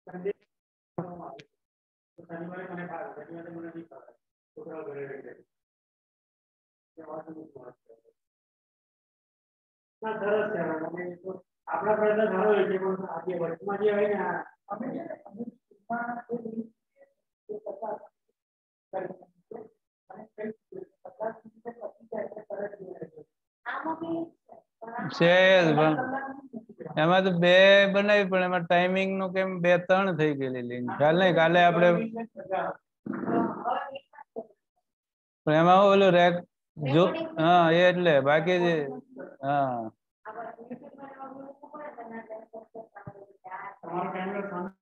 શનિવારે મને ફાવે, શનિવારે મને નહીં ફાવે. છોકરાઓ ઘરે રહી જાય. ના સરસ છે. આપણા પ્રયત્ન સારો હોય છે, પણ આજે વર્ષમાં જે હોય ને અમે છે ને એમાં તો બે બનાવી પણ એમાં ટાઈમિંગ નું કેમ 2-3 થઈ ગયેલી લિંક ખ્યાલ નહીં. કાલે આપણે પણ એમાં ઓલું રેક જો હા એટલે બાકી હા તમારો કેમેરો